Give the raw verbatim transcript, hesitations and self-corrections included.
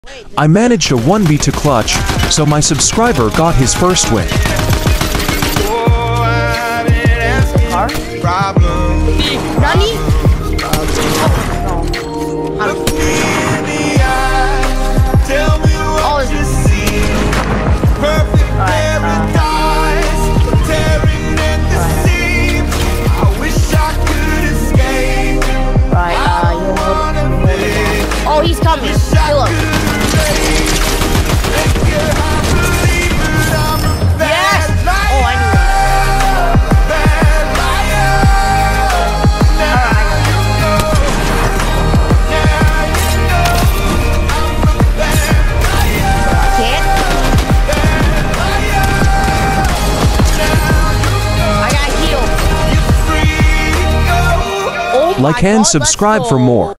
I managed a one v two clutch, so my subscriber got his first win. Nani? Oh, he's coming. Kill him. Yes! Oh, I knew I can't. I got healed. Oh Like and God, subscribe let's for go. more.